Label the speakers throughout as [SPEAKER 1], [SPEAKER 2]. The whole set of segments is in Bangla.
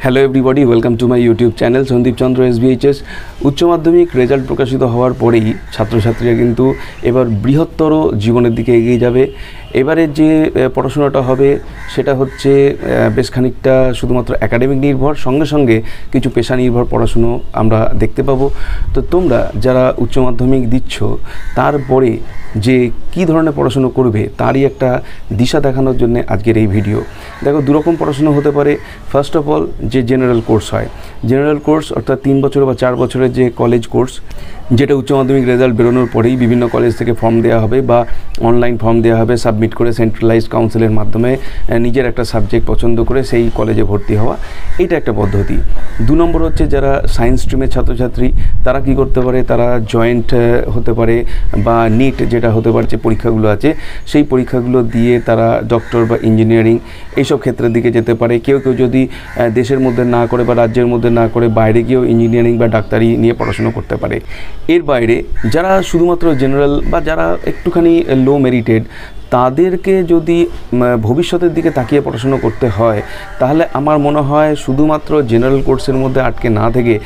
[SPEAKER 1] Hello everybody, welcome to my YouTube channel Sandip Chandra SBHS। উচ্চ মাধ্যমিক রেজাল্ট প্রকাশিত হওয়ার পরেই ছাত্রছাত্রীরা কিন্তু এবার বৃহত্তর জীবনের দিকে এগিয়ে যাবে। এবারে যে পড়াশোনাটা হবে সেটা হচ্ছে বেশ খানিকটা শুধুমাত্র একাডেমিক নির্ভর, সঙ্গে সঙ্গে কিছু পেশা নির্ভর পড়াশুনো আমরা দেখতে পাবো। তো তোমরা যারা উচ্চ মাধ্যমিক দিচ্ছ তারপরে যে কী ধরনের পড়াশুনো করবে তারই একটা দিশা দেখানোর জন্য আজকের এই ভিডিও। দেখো, দুরকম পড়াশুনো হতে পারে। ফার্স্ট অফ অল, যে জেনারেল কোর্স হয়, জেনারেল কোর্স অর্থাৎ 3 বছর বা 4 বছরের যে কলেজ কোর্স, যেটা উচ্চ মাধ্যমিক রেজাল্ট বেরোনোর পরেই বিভিন্ন কলেজ থেকে ফর্ম দেওয়া হবে বা অনলাইন ফর্ম দেওয়া হবে, সাবমিট করে সেন্ট্রালাইজড কাউন্সিলের মাধ্যমে নিজের একটা সাবজেক্ট পছন্দ করে সেই কলেজে ভর্তি হওয়া, এইটা একটা পদ্ধতি। 2 নম্বর হচ্ছে যারা সায়েন্স স্ট্রিমের ছাত্রছাত্রী, তারা কি করতে পারে, তারা জয়েন্ট হতে পারে বা নিট যেটা হতে পারে, যে পরীক্ষাগুলো আছে সেই পরীক্ষাগুলো দিয়ে তারা ডক্টর বা ইঞ্জিনিয়ারিং এইসব ক্ষেত্রের দিকে যেতে পারে। কেউ কেউ যদি দেশের মধ্যে না করে বা রাজ্যের মধ্যে না করে বাইরে গিয়েও ইঞ্জিনিয়ারিং বা ডাক্তারি নিয়ে পড়াশুনো করতে পারে। এর বাইরে যারা শুধুমাত্র জেনারেল বা যারা একটুখানি লো মেরিটেড, তাদেরকে যদি ভবিষ্যতের দিকে তাকিয়ে পড়াশুনো করতে হয়, তাহলে আমার মনে হয় শুধুমাত্র জেনারেল কোর্সের মধ্যে আটকে না থেকে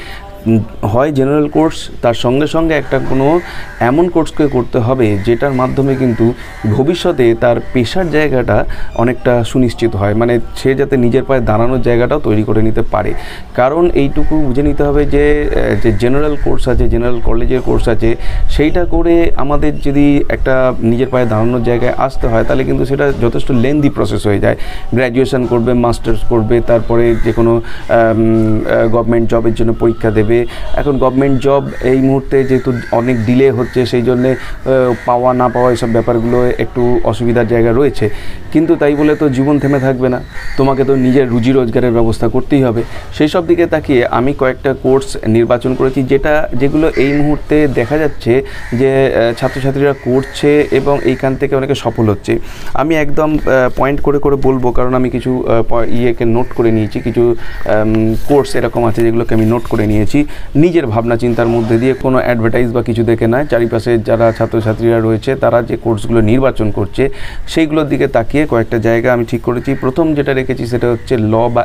[SPEAKER 1] হয় জেনারেল কোর্স, তার সঙ্গে সঙ্গে একটা কোনো এমন কোর্সকে করতে হবে যেটার মাধ্যমে কিন্তু ভবিষ্যতে তার পেশার জায়গাটা অনেকটা সুনিশ্চিত হয়, মানে সে যাতে নিজের পায়ে দাঁড়ানোর জায়গাটাও তৈরি করে নিতে পারে। কারণ এইটুকু বুঝে নিতে হবে যে জেনারেল কোর্স আছে, জেনারেল কলেজের কোর্স আছে, সেইটা করে আমাদের যদি একটা নিজের পায়ে দাঁড়ানোর জায়গায় আসতে হয় তাহলে কিন্তু সেটা যথেষ্ট লেন্দি প্রসেস হয়ে যায়। গ্র্যাজুয়েশন করবে, মাস্টার্স করবে, তারপরে যে কোনো গভর্নমেন্ট জবের জন্য পরীক্ষা দেবে। এখন গভর্নমেন্ট জব এই মুহূর্তে যেহেতু অনেক ডিলে হচ্ছে, সেই জন্যে পাওয়া না পাওয়া এইসব ব্যাপারগুলো একটু অসুবিধার জায়গা রয়েছে। কিন্তু তাই বলে তো জীবন থেমে থাকবে না, তোমাকে তো নিজের রুজি রোজগারের ব্যবস্থা করতেই হবে। সেই সব দিকে তাকিয়ে আমি কয়েকটা কোর্স নির্বাচন করেছি যেগুলো এই মুহূর্তে দেখা যাচ্ছে যে ছাত্রছাত্রীরা করছে এবং এইখান থেকে অনেকে সফল হচ্ছে। আমি একদম পয়েন্ট করে করে বলবো, কারণ আমি কিছু ইয়েকে নোট করে নিয়েছি, কিছু কোর্স এরকম আছে যেগুলোকে আমি নোট করে নিয়েছি নিজের ভাবনা চিন্তার মধ্যে দিয়ে, কোনো অ্যাডভার্টাইজ বা কিছু দেখে নয়। চারিপাশে যারা ছাত্রছাত্রীরা রয়েছে তারা যে কোর্সগুলো নির্বাচন করছে সেইগুলোর দিকে তাকিয়ে কয়েকটা জায়গা আমি ঠিক করেছি। প্রথম যেটা রেখেছি সেটা হচ্ছে ল বা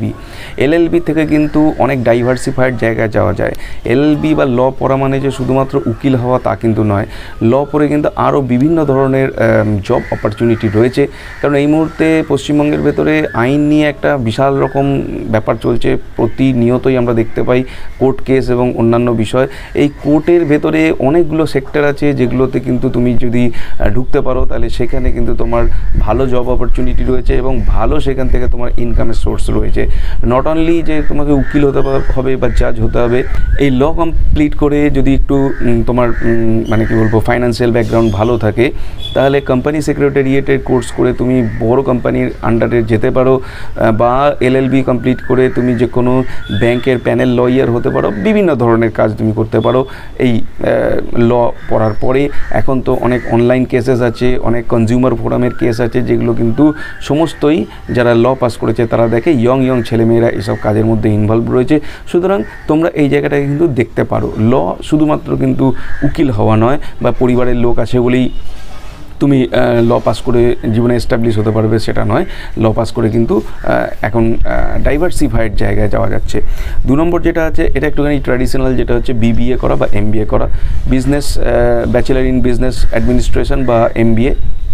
[SPEAKER 1] LLB থেকে কিন্তু অনেক ডাইভার্সিফাইড জায়গায় যাওয়া যায়। LLB বা ল পড়া মানে যে শুধুমাত্র উকিল হওয়া তা কিন্তু নয়। ল পড়ে কিন্তু আরও বিভিন্ন ধরনের জব অপরচুনিটি রয়েছে। কারণ এই মুহূর্তে পশ্চিমবঙ্গের ভেতরে আইন নিয়ে একটা বিশাল রকম ব্যাপার চলছে, প্রতিনিয়তই আমরা দেখতে পাই কোর্ট কেস এবং অন্যান্য বিষয়। এই কোর্টের ভেতরে অনেকগুলো সেক্টর আছে যেগুলোতে কিন্তু তুমি যদি ঢুকতে পারো তাহলে সেখানে কিন্তু তোমার ভালো জব অপরচুনিটি রয়েছে এবং ভালো সেখান থেকে তোমার ইনকামের সোর্স রয়েছে। নট অনলি যে তোমাকে উকিল হতে হবে বা জাজ হতে হবে। এই ল কমপ্লিট করে যদি একটু তোমার মানে কি বলবো ফাইন্যান্সিয়াল ব্যাকগ্রাউন্ড ভালো থাকে, তাহলে কোম্পানি সেক্রেটারিয়েটের কোর্স করে তুমি বড় কোম্পানির আন্ডারে যেতে পারো, বা LLB কমপ্লিট করে তুমি যে কোনো ব্যাংকের প্যানেল লয়ার হতে পারো। বিভিন্ন ধরনের কাজ তুমি করতে পারো এই ল পড়ার পরে। এখন তো অনেক অনলাইন কেসেস আছে, অনেক কনজিউমার ফোরামের কেস আছে, যেগুলো কিন্তু সমস্তই যারা ল পাস করেছে তারা দেখে ইয়ং ছেলেমেয়েরা এসব কাজের মধ্যে ইনভলভ রয়েছে। সুতরাং তোমরা এই জায়গাটাকে কিন্তু দেখতে পারো। ল শুধুমাত্র কিন্তু উকিল হওয়া নয় বা পরিবারের লোক আছে বলেই তুমি ল পাস করে জীবনে এস্টাবলিশ হতে পারবে সেটা নয়। ল পাস করে কিন্তু এখন ডাইভার্সিফাইড জায়গায় যাওয়া যাচ্ছে। 2 নম্বর যেটা আছে, এটা একটুখানি ট্র্যাডিশনাল, যেটা হচ্ছে BBA করা বা MBA করা, business bachelor in business administration বা MBA।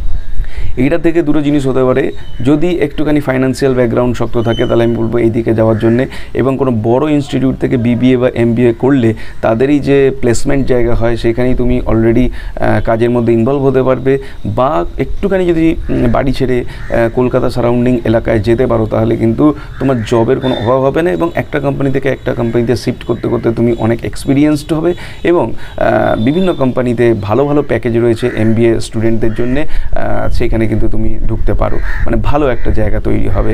[SPEAKER 1] এইটা থেকে দুটো জিনিস হতে পারে। যদি একটুখানি ফাইন্যান্সিয়াল ব্যাকগ্রাউন্ড শক্ত থাকে তাহলে আমি বলবো এই দিকে যাওয়ার জন্যে, এবং কোনো বড় ইনস্টিটিউট থেকে BBA বা MBA করলে তাদেরই যে প্লেসমেন্ট জায়গা হয় সেখানেই তুমি অলরেডি কাজের মধ্যে ইনভলভ হতে পারবে। বা একটুখানি যদি বাড়ি ছেড়ে কলকাতা সারাউন্ডিং এলাকায় যেতে পারো তাহলে কিন্তু তোমার জবের কোনো অভাব হবে না, এবং একটা কোম্পানি থেকে একটা কোম্পানিতে শিফট করতে করতে তুমি অনেক এক্সপিরিয়েন্সড হবে। এবং বিভিন্ন কোম্পানিতে ভালো ভালো প্যাকেজ রয়েছে MBA স্টুডেন্টদের জন্যে, সেখানে কিন্তু তুমি ঢুকতে পারো, মানে ভালো একটা জায়গা তৈরি হবে।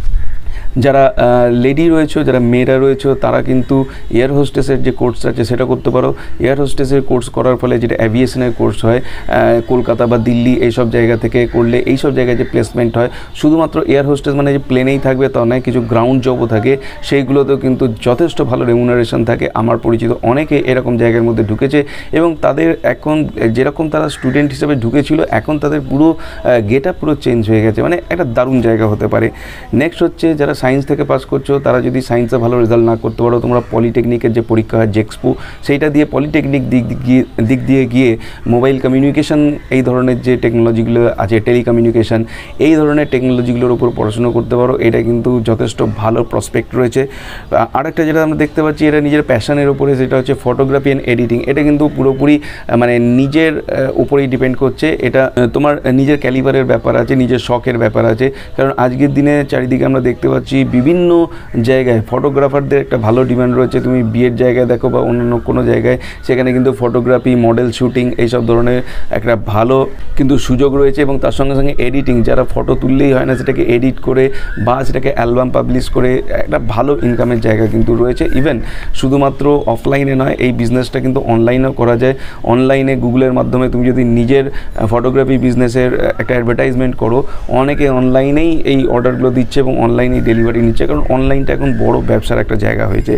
[SPEAKER 1] যারা লেডি রয়েছে, যারা মেয়েরা রয়েছে, তারা কিন্তু এয়ার হোস্টেসের যে কোর্স আছে সেটা করতে পারো। এয়ার হোস্টেসের কোর্স করার ফলে যেটা অ্যাভিয়েশনের কোর্স হয়, কলকাতা বা দিল্লি এইসব জায়গা থেকে করলে এইসব জায়গায় যে প্লেসমেন্ট হয়, শুধুমাত্র এয়ার হোস্টেস মানে যে প্লেনেই থাকবে তা নয়, কিছু গ্রাউন্ড জবও থাকে, সেইগুলোতেও কিন্তু যথেষ্ট ভালো রেমুনারেশন থাকে। আমার পরিচিত অনেকে এরকম জায়গার মধ্যে ঢুকেছে এবং তাদের এখন যেরকম তারা স্টুডেন্ট হিসেবে ঢুকেছিল এখন তাদের পুরো গেট আপ পুরো চেঞ্জ হয়ে গেছে, মানে একটা দারুণ জায়গা হতে পারে। নেক্সট হচ্ছে যারা সায়েন্স থেকে পাস করছো তারা যদি সায়েন্সে ভালো রেজাল্ট না করতে পারো, তোমরা পলিটেকনিকের যে পরীক্ষা হয় জেক্সপো, সেইটা দিয়ে পলিটেকনিক দিক দিয়ে গিয়ে মোবাইল কমিউনিকেশন এই ধরনের যে টেকনোলজিগুলো আছে, টেলিকমিউনিকেশন, এই ধরনের টেকনোলজিগুলোর উপর পড়াশুনো করতে পারো। এটা কিন্তু যথেষ্ট ভালো প্রসপেক্ট রয়েছে। আরেকটা যেটা আমরা দেখতে পাচ্ছি এটা নিজের প্যাশনের উপরে, সেটা হচ্ছে ফটোগ্রাফি অ্যান্ড এডিটিং। এটা কিন্তু পুরোপুরি মানে নিজের উপরেই ডিপেন্ড করছে। এটা তোমার নিজের ক্যালিবারের ব্যাপার আছে, নিজের শখের ব্যাপার আছে। কারণ আজকের দিনে চারিদিকে আমরা দেখতে পাচ্ছি বিভিন্ন জায়গায় ফটোগ্রাফারদের একটা ভালো ডিমান্ড রয়েছে। তুমি বিয়ের জায়গায় দেখো বা অন্যান্য কোনো জায়গায়, সেখানে কিন্তু ফটোগ্রাফি, মডেল শ্যুটিং এইসব ধরনের একটা ভালো কিন্তু সুযোগ রয়েছে। এবং তার সঙ্গে সঙ্গে এডিটিং, যারা ফটো তুললেই হয় না, সেটাকে এডিট করে বা সেটাকে অ্যালবাম পাবলিশ করে একটা ভালো ইনকামের জায়গা কিন্তু রয়েছে। ইভেন শুধুমাত্র অফলাইনে নয়, এই বিজনেসটা কিন্তু অনলাইনেও করা যায়। অনলাইনে গুগলের মাধ্যমে তুমি যদি নিজের ফটোগ্রাফি বিজনেসের একটা অ্যাডভার্টাইজমেন্ট করো, অনেকে অনলাইনেই এই অর্ডারগুলো দিচ্ছে এবং অনলাইনেই ডেলিভারি নিচ্ছে, কারণ অনলাইনটা এখন বড় ব্যবসার একটা জায়গা হয়েছে।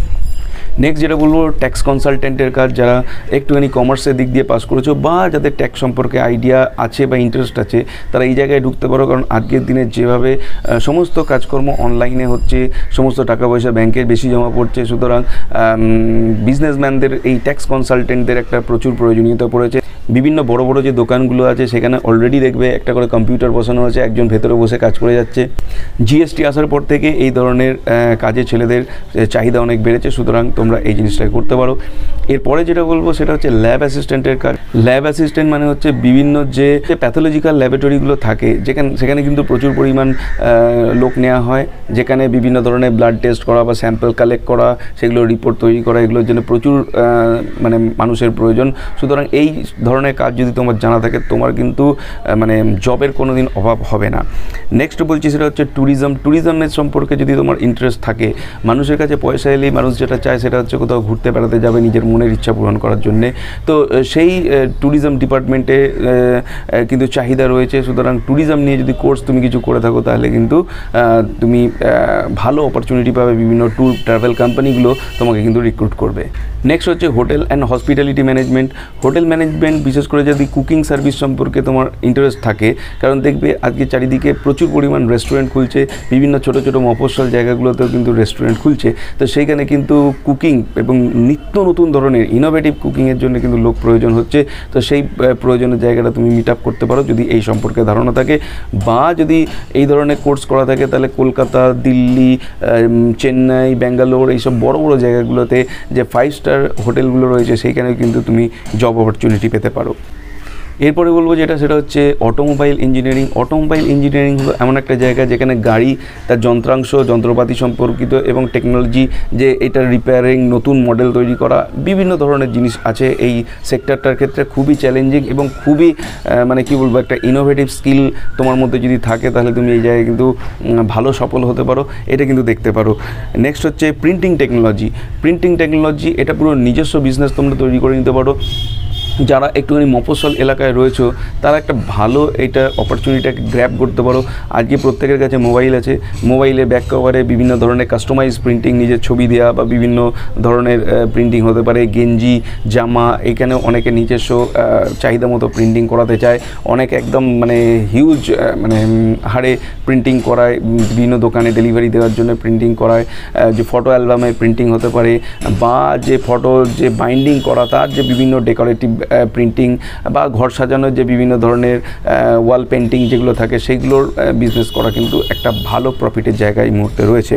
[SPEAKER 1] নেক্সট যেটা বলবো, ট্যাক্স কনসালটেন্টের কাজ। যারা একটুখানি কমার্সের দিক দিয়ে পাস করেছো বা যাদের ট্যাক্স সম্পর্কে আইডিয়া আছে বা ইন্টারেস্ট আছে, তারা এই জায়গায় ঢুকতে পারো। কারণ আজকের দিনে যেভাবে সমস্ত কাজকর্ম অনলাইনে হচ্ছে, সমস্ত টাকা পয়সা ব্যাংকে বেশি জমা পড়ছে, সুতরাং বিজনেসম্যানদের এই ট্যাক্স কনসালটেন্টদের একটা প্রচুর প্রয়োজনীয়তা পড়েছে। বিভিন্ন বড় বড় যে দোকানগুলো আছে সেখানে অলরেডি দেখবে একটা করে কম্পিউটার বসানো আছে, একজন ভেতরে বসে কাজ করে যাচ্ছে। জিএসটি আসার পর থেকে এই ধরনের কাজে ছেলেদের চাহিদা অনেক বেড়েছে, সুতরাং তোমরা এই জিনিসটাকে করতে পারো। এরপরে যেটা বলবো সেটা হচ্ছে ল্যাব অ্যাসিস্ট্যান্টের কাজ। ল্যাব অ্যাসিস্ট্যান্ট মানে হচ্ছে বিভিন্ন যে প্যাথোলজিক্যাল ল্যাবরেটরিগুলো থাকে, সেখানে কিন্তু প্রচুর পরিমাণ লোক নেওয়া হয়, যেখানে বিভিন্ন ধরনের ব্লাড টেস্ট করা বা স্যাম্পল কালেক্ট করা, সেগুলো রিপোর্ট তৈরি করা, এগুলোর জন্য প্রচুর মানে মানুষের প্রয়োজন। সুতরাং এই ধরনের কাজ যদি তোমার জানা থাকে, তোমার কিন্তু মানে জবের কোনো দিন অভাব হবে না। নেক্সট বলছি সেটা হচ্ছে ট্যুরিজম। ট্যুরিজমের সম্পর্কে যদি তোমার ইন্টারেস্ট থাকে, মানুষের কাছে পয়সা এলেই মানুষ যেটা চায় সেটা হচ্ছে কোথাও ঘুরতে বেড়াতে যাবে নিজের মনের ইচ্ছা পূরণ করার জন্যে। তো সেই ট্যুরিজম ডিপার্টমেন্টে কিন্তু চাহিদা রয়েছে। সুতরাং ট্যুরিজম নিয়ে যদি কোর্স তুমি কিছু করে থাকো, তাহলে কিন্তু তুমি ভালো অপরচুনিটি পাবে। বিভিন্ন ট্যুর ট্রাভেল কোম্পানিগুলো তোমাকে কিন্তু রিক্রুট করবে। নেক্সট হচ্ছে hotel and hospitality management. Hotel management বিশেষ করে যদি কুকিং সার্ভিস সম্পর্কে তোমার ইন্টারেস্ট থাকে, কারণ দেখবে আজকে চারিদিকে প্রচুর পরিমাণ রেস্টুরেন্ট খুলছে, বিভিন্ন ছোটো ছোটো মফস্বল জায়গাগুলোতেও কিন্তু রেস্টুরেন্ট খুলছে। তো সেইখানে কিন্তু কুকিং এবং নিত্য নতুন ধরনের ইনোভেটিভ কুকিংয়ের জন্য কিন্তু লোক প্রয়োজন হচ্ছে। তো সেই প্রয়োজনের জায়গাটা তুমি মিট আপ করতে পারো যদি এই সম্পর্কে ধারণা থাকে, বা যদি এই ধরনের কোর্স করা থাকে, তাহলে কলকাতা, দিল্লি, চেন্নাই, ব্যাঙ্গালোর এইসব বড় বড় জায়গাগুলোতে যে 5 স্টার হোটেলগুলো রয়েছে, সেইখানেও কিন্তু তুমি জব অপরচুনিটি পেতে পারো। এরপরে বলবো সেটা হচ্ছে অটোমোবাইল ইঞ্জিনিয়ারিং। অটোমোবাইল ইঞ্জিনিয়ারিং হলো এমন একটা জায়গা যেখানে গাড়ি, তার যন্ত্রাংশ, যন্ত্রপাতি সম্পর্কিত এবং টেকনোলজি, যে এটার রিপেয়ারিং, নতুন মডেল তৈরি করা, বিভিন্ন ধরনের জিনিস আছে। এই সেক্টরটার ক্ষেত্রে খুবই চ্যালেঞ্জিং এবং খুবই মানে কি বলবো, একটা ইনোভেটিভ স্কিল তোমার মধ্যে যদি থাকে, তাহলে তুমি এই জায়গায় কিন্তু ভালো সফল হতে পারো। এটা কিন্তু দেখতে পারো। নেক্সট হচ্ছে প্রিন্টিং টেকনোলজি। প্রিন্টিং টেকনোলজি এটা পুরো নিজস্ব বিজনেস তোমরা তৈরি করে নিতে পারো। যারা একটুখানি মফস্বল এলাকায় রয়েছে, তারা একটা ভালো এটা অপরচুনিটিটাকে গ্র্যাব করতে পারো। আজকে প্রত্যেকের কাছে মোবাইল আছে, মোবাইলে ব্যাক কভারে বিভিন্ন ধরনের কাস্টমাইজ প্রিন্টিং, নিজের ছবি দেওয়া বা বিভিন্ন ধরনের প্রিন্টিং হতে পারে, গেঞ্জি, জামা, এখানে অনেকে নিজস্ব চাহিদা মতো প্রিন্টিং করাতে চায়। অনেক একদম মানে হিউজ মানে হারে প্রিন্টিং করায়, বিভিন্ন দোকানে ডেলিভারি দেওয়ার জন্য প্রিন্টিং করায়। যে ফটো অ্যালবামে প্রিন্টিং হতে পারে, বা যে ফটো যে বাইন্ডিং করা, তার যে বিভিন্ন ডেকোরেটিভ প্রিন্টিং, বা ঘর সাজানোর যে বিভিন্ন ধরনের ওয়াল পেন্টিং যেগুলো থাকে, সেইগুলোর বিজনেস করা কিন্তু একটা ভালো প্রফিটের জায়গা এই মুহূর্তে রয়েছে।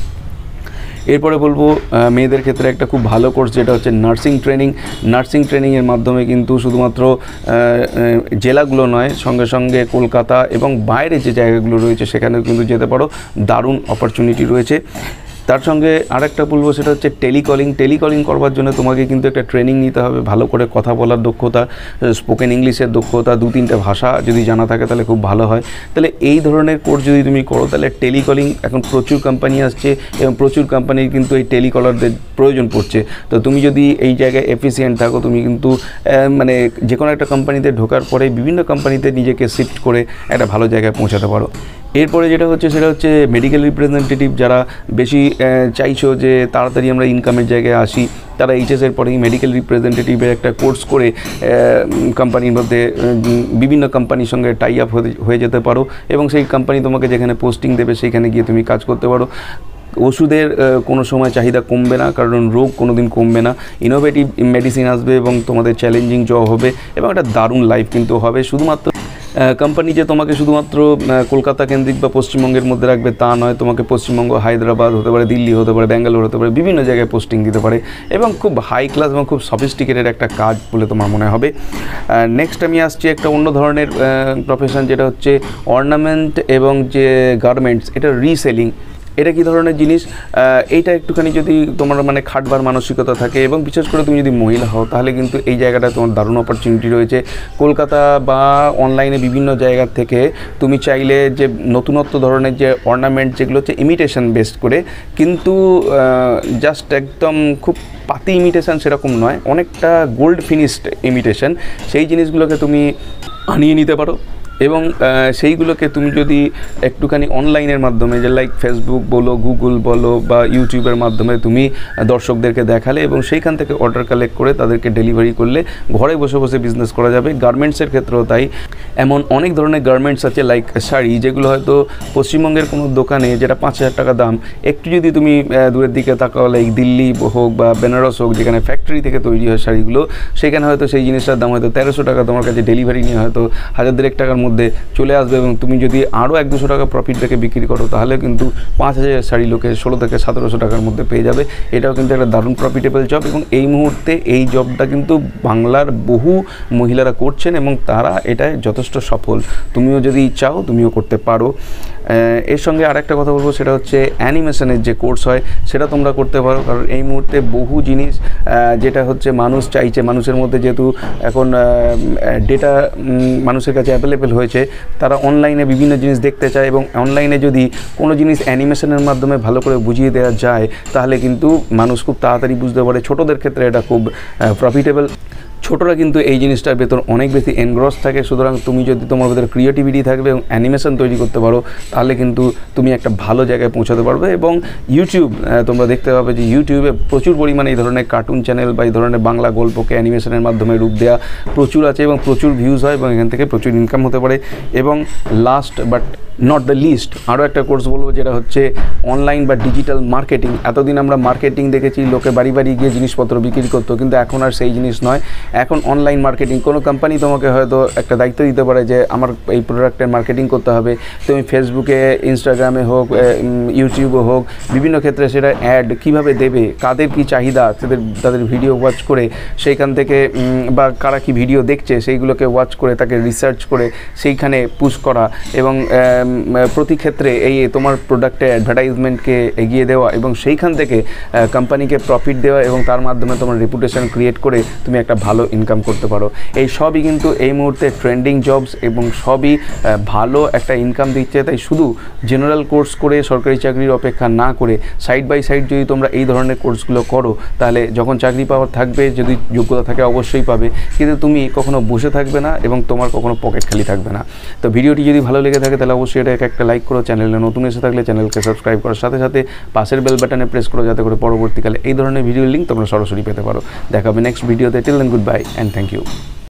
[SPEAKER 1] এরপরে বলবো মেয়েদের ক্ষেত্রে একটা খুব ভালো কোর্স, যেটা হচ্ছে নার্সিং ট্রেনিং। নার্সিং ট্রেনিংয়ের মাধ্যমে কিন্তু শুধুমাত্র জেলাগুলো নয়, সঙ্গে সঙ্গে কলকাতা এবং বাইরে যে জায়গাগুলো রয়েছে সেখানেও কিন্তু যেতে পারো। দারুণ অপরচুনিটি রয়েছে। তার সঙ্গে আরেকটা বলবো সেটা হচ্ছে টেলিকলিং। টেলিকলিং করবার জন্য তোমাকে কিন্তু একটা ট্রেনিং নিতে হবে, ভালো করে কথা বলার দক্ষতা, স্পোকেন ইংলিশের দক্ষতা, 2-3টে ভাষা যদি জানা থাকে তাহলে খুব ভালো হয়। তাহলে এই ধরনের কোর্স যদি তুমি করো, তাহলে টেলিকলিং এখন প্রচুর কোম্পানি আসছে এবং প্রচুর কোম্পানির কিন্তু এই টেলিকলারদের প্রয়োজন পড়ছে। তো তুমি যদি এই জায়গায় এফিসিয়েন্ট থাকো, তুমি কিন্তু মানে যে কোনো একটা কোম্পানিতে ঢোকার পরে বিভিন্ন কোম্পানিতে নিজেকে শিফট করে একটা ভালো জায়গায় পৌঁছাতে পারো। এরপরে যেটা হচ্ছে সেটা হচ্ছে মেডিকেল রিপ্রেজেন্টেটিভ, যারা বেশি চাইছো যে তাড়াতাড়ি আমরা ইনকামের জায়গায় আসি, তারা এইচএসের পরেই মেডিকেল রিপ্রেজেন্টেটিভের একটা কোর্স করে কোম্পানির মধ্যে বিভিন্ন কোম্পানির সঙ্গে টাই আপ হয়ে যেতে পারো এবং সেই কোম্পানি তোমাকে যেখানে পোস্টিং দেবে সেইখানে গিয়ে তুমি কাজ করতে পারো। ওষুধের কোনো সময় চাহিদা কমবে না, কারণ রোগ কোনো দিন কমবে না। ইনোভেটিভ মেডিসিন আসবে এবং তোমাদের চ্যালেঞ্জিং জব হবে এবং একটা দারুণ লাইফ কিন্তু হবে। শুধুমাত্র কোম্পানি যে তোমাকে শুধুমাত্র কলকাতা কেন্দ্রিক বা পশ্চিমবঙ্গের মধ্যে রাখবে তা নয়, তোমাকে পশ্চিমবঙ্গ, হায়দ্রাবাদ হতে পারে, দিল্লি হতে পারে, ব্যাঙ্গালোর হতে পারে, বিভিন্ন জায়গায় পোস্টিং দিতে পারে এবং খুব হাই ক্লাস এবং খুব সফিস্টিকেটেড একটা কাজ বলে তোমার মনে হবে। নেক্সট আমি আসছি একটা অন্য ধরনের প্রফেশন, যেটা হচ্ছে অর্নামেন্ট এবং যে গার্মেন্টস, এটা রিসেলিং। এটা কী ধরনের জিনিস, এইটা একটুখানি যদি তোমার মানে খাটবার মানসিকতা থাকে এবং বিশেষ করে তুমি যদি মহিলা হও, তাহলে কিন্তু এই জায়গাটা তোমার দারুণ অপরচুনিটি রয়েছে। কলকাতা বা অনলাইনে বিভিন্ন জায়গার থেকে তুমি চাইলে যে নতুনত্ব ধরনের যে অর্নামেন্ট, যেগুলো হচ্ছে ইমিটেশন বেসড করে, কিন্তু জাস্ট একদম খুব পাতি ইমিটেশন সেরকম নয়, অনেকটা গোল্ড ফিনিশড ইমিটেশন, সেই জিনিসগুলোকে তুমি আনিয়ে নিতে পারো এবং সেইগুলোকে তুমি যদি একটুখানি অনলাইনের মাধ্যমে, যে লাইক ফেসবুক বলো, গুগল বলো বা ইউটিউবের মাধ্যমে তুমি দর্শকদেরকে দেখালে এবং সেইখান থেকে অর্ডার কালেক্ট করে তাদেরকে ডেলিভারি করলে ঘরে বসে বসে বিজনেস করা যাবে। গার্মেন্টসের ক্ষেত্রেও তাই, এমন অনেক ধরনের গার্মেন্টস আছে লাইক শাড়ি, যেগুলো হয়তো পশ্চিমবঙ্গের কোনো দোকানে যেটা 5,000 টাকা দাম, একটু যদি তুমি দূরের দিকে তাকাও, লাইক দিল্লি হোক বা বেনারস হোক, যেখানে ফ্যাক্টরি থেকে তৈরি হয় শাড়িগুলো, সেখানে হয়তো সেই জিনিসটার দাম হয়তো 1300 টাকা, তোমার কাছে ডেলিভারি নিয়ে হয়তো 1000 টাকার মধ্যে চলে আসবে এবং তুমি যদি আরও 100-200 টাকা প্রফিট রেখে বিক্রি করো, তাহলে কিন্তু 5,000 শাড়ি লোকে 16 থেকে 1700 টাকার মধ্যে পেয়ে যাবে। এটাও কিন্তু একটা দারুণ প্রফিটেবল জব এবং এই মুহূর্তে এই জবটা কিন্তু বাংলার বহু মহিলারা করছেন এবং তারা এটায় যথেষ্ট সফল। তুমিও যদি চাও তুমিও করতে পারো। এর সঙ্গে আরেকটা কথা বলবো, সেটা হচ্ছে অ্যানিমেশনের যে কোর্স হয় সেটা তোমরা করতে পারো, কারণ এই মুহূর্তে বহু জিনিস যেটা হচ্ছে মানুষ চাইছে, মানুষের মধ্যে যেহেতু এখন ডেটা মানুষের কাছে অ্যাভেলেবেল হয়েছে, তারা অনলাইনে বিভিন্ন জিনিস দেখতে চায় এবং অনলাইনে যদি কোনো জিনিস অ্যানিমেশনের মাধ্যমে ভালো করে বুঝিয়ে দেওয়া যায়, তাহলে কিন্তু মানুষ খুব তাড়াতাড়ি বুঝতে পারে। ছোটোদের ক্ষেত্রে এটা খুব প্রফিটেবল। ছোটরা কিন্তু এই জিনিসটার ভেতর অনেক বেশি এনগ্রস থাকে, সুতরাং তুমি যদি তোমার ভেতরে ক্রিয়েটিভিটি থাকবে এবং অ্যানিমেশন তৈরি করতে পারো, তাহলে কিন্তু তুমি একটা ভালো জায়গায় পৌঁছাতে পারবে। এবং ইউটিউব, তোমরা দেখতে পাবে যে ইউটিউবে প্রচুর পরিমাণে এই ধরনের কার্টুন চ্যানেল বা এই ধরনের বাংলা গল্পকে অ্যানিমেশনের মাধ্যমে রূপ দেওয়া প্রচুর আছে এবং প্রচুর ভিউজ হয় এবং এখান থেকে প্রচুর ইনকাম হতে পারে। এবং last but not the least আরও একটা কোর্স বলবো, যেটা হচ্ছে অনলাইন বা ডিজিটাল মার্কেটিং। এতদিন আমরা মার্কেটিং দেখেছি, লোকে বাড়ি বাড়ি গিয়ে জিনিসপত্র বিক্রি করতো, কিন্তু এখন আর সেই জিনিস নয়, এখন অনলাইন মার্কেটিং। কোনো কোম্পানি তোমাকে হয়তো একটা দায়িত্ব দিতে পারে যে আমার এই প্রোডাক্টের মার্কেটিং করতে হবে, তুমি ফেসবুকে, ইনস্টাগ্রামে হোক, ইউটিউবে হোক, বিভিন্ন ক্ষেত্রে সেটা অ্যাড কীভাবে দেবে, কাদের কী চাহিদা, তাদের ভিডিও ওয়াচ করে সেইখান থেকে বা কারা কী ভিডিও দেখছে সেইগুলোকে ওয়াচ করে তাকে রিসার্চ করে সেইখানে পুশ করা এবং প্রতি ক্ষেত্রে এই তোমার প্রোডাক্টের অ্যাডভার্টাইজমেন্টকে এগিয়ে দেওয়া এবং সেইখান থেকে কোম্পানিকে প্রফিট দেওয়া এবং তার মাধ্যমে তোমার রেপুটেশন ক্রিয়েট করে তুমি একটা ভালো ইনকাম করতে পারো। এই সবই কিন্তু এই মুহূর্তে ট্রেন্ডিং জবস এবং সবই ভালো একটা ইনকাম দিচ্ছে। তাই শুধু জেনারেল কোর্স করে সরকারি চাকরির অপেক্ষা না করে সাইড বাই সাইড যদি তোমরা এই ধরনের কোর্সগুলো করো, তাহলে যখন চাকরি পাওয়ার থাকবে, যদি যোগ্যতা থাকে অবশ্যই পাবে, কিন্তু তুমি কখনো বসে থাকবে না এবং তোমার কখনো পকেট খালি থাকবে না। তো ভিডিওটি যদি ভালো লেগে থাকে তাহলে অবশ্যই এটাকে একটা লাইক করো, চ্যানেলে নতুন এসে থাকলে চ্যানেলকে সাবস্ক্রাইব করার সাথে সাথে পাশের বেল বাটনে প্রেস করো, যাতে করে পরবর্তীকালে এই ধরনের ভিডিওর লিঙ্ক তোমরা সরাসরি পেতে পারো। দেখা হবে নেক্সট ভিডিওতে। Till then good bye and thank you.